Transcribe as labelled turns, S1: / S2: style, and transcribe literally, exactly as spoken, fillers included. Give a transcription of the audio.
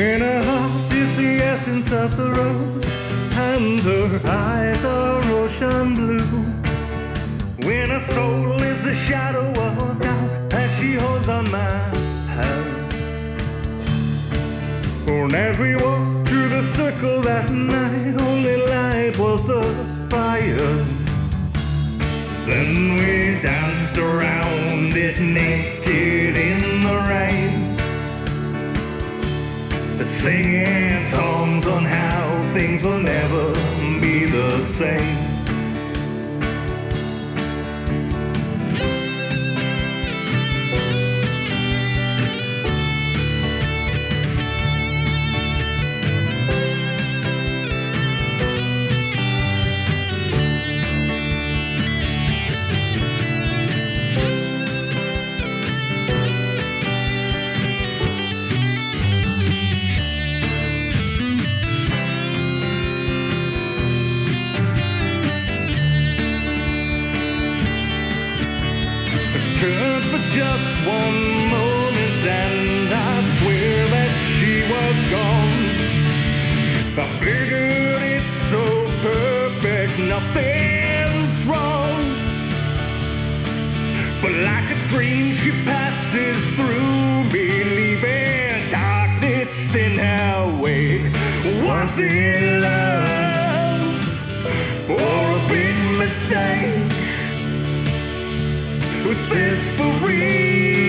S1: When her heart is the essence of the rose, and her eyes are ocean blue. When her soul is the shadow of doubt, as she holds on my hand. For as we walked through the circle that night, only light was the fire. Then we danced around it naked in the rain, singing songs on how things will never be the same. For just one moment, and I swear that she was gone. I figured it's so perfect, nothing's wrong. But like a dream, she passes through me, leaving darkness in her wake. Was it love or a big mistake? Was this for real?